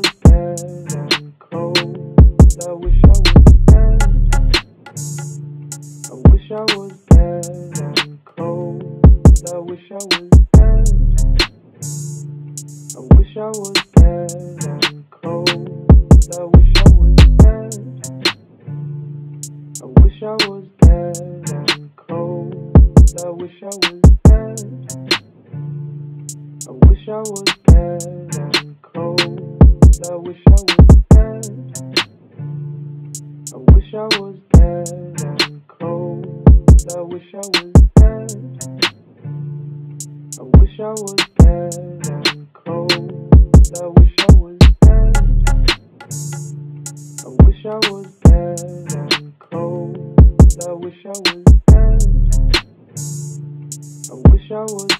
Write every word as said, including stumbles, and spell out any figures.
was dead and cold. I wish I was dead. I wish I was dead and cold. I wish I was dead. I wish I was dead and cold. I wish I was dead. I wish I was dead and cold. I wish I was dead. I wish I was dead and cold. I wish I was dead. I wish I was dead and cold. I wish I was dead. I wish I was dead and cold. I wish I was dead. I wish I was dead and cold. I wish I was dead. I wish I was